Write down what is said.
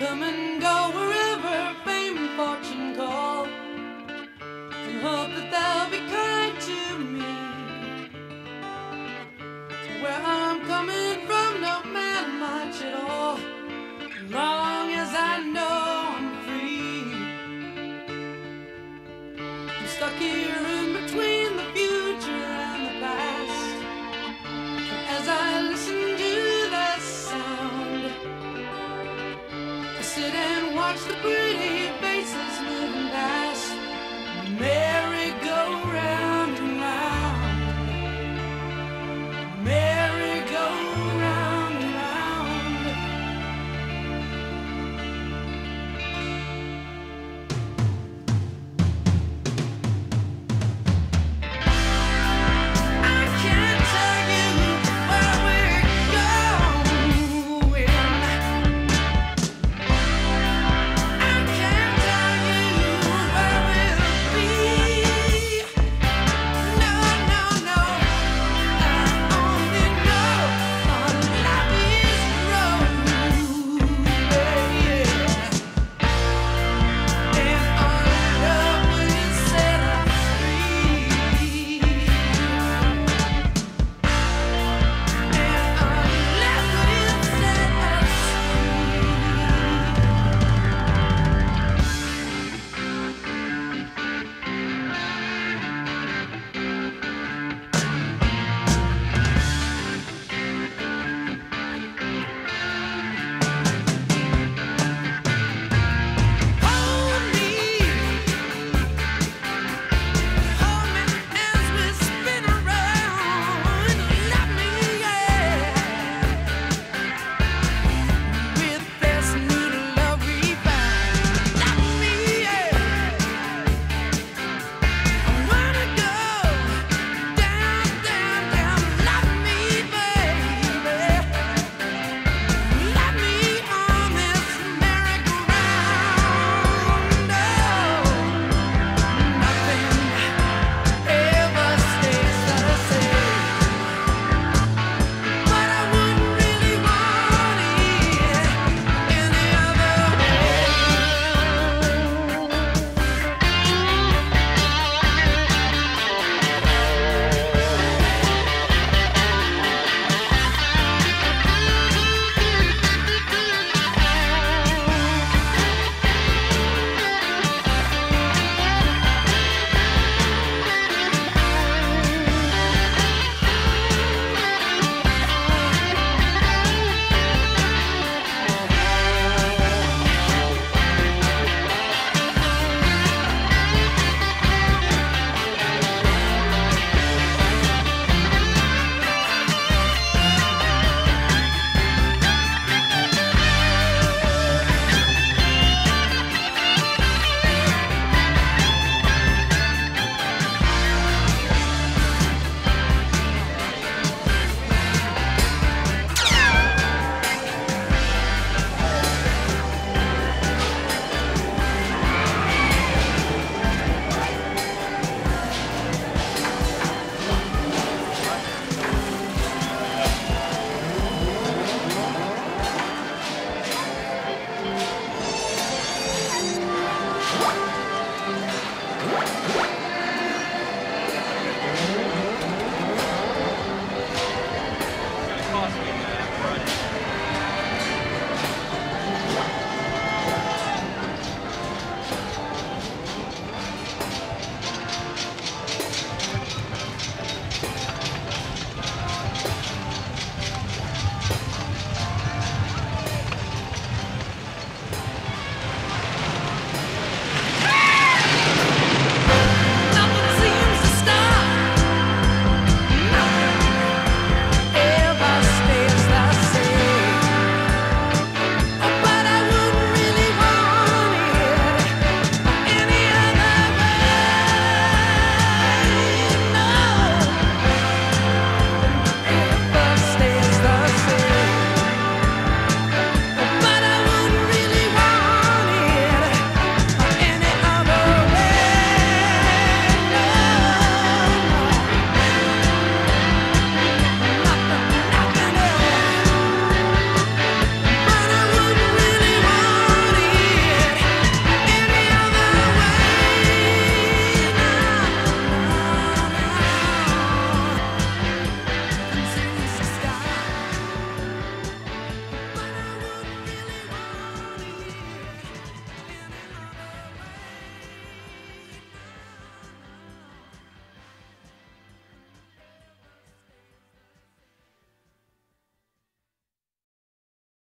come and go wherever fame and fortune call, and hope that they'll be kind to me. Where I'm coming from don't matter much at all, as long as I know I'm free. I'm stuck here in between the future and the past, and as I listen to the sound, I sit and watch the pretty faces moving past, merry-go-round and round, merry-go-round and round. I can't tell you where we're going. I can't tell you where we'll be. No, no, no. I only know our life is road, yeah. And our love will set us free. And our love will set us hold me as we spin around. Love me, yeah. With this new love we found. Love me, yeah. I wanna go down, down, down. Love me, baby. Love me on this merry-go-round. Oh, nothing ever stays the same, but I wouldn't really want it any other way.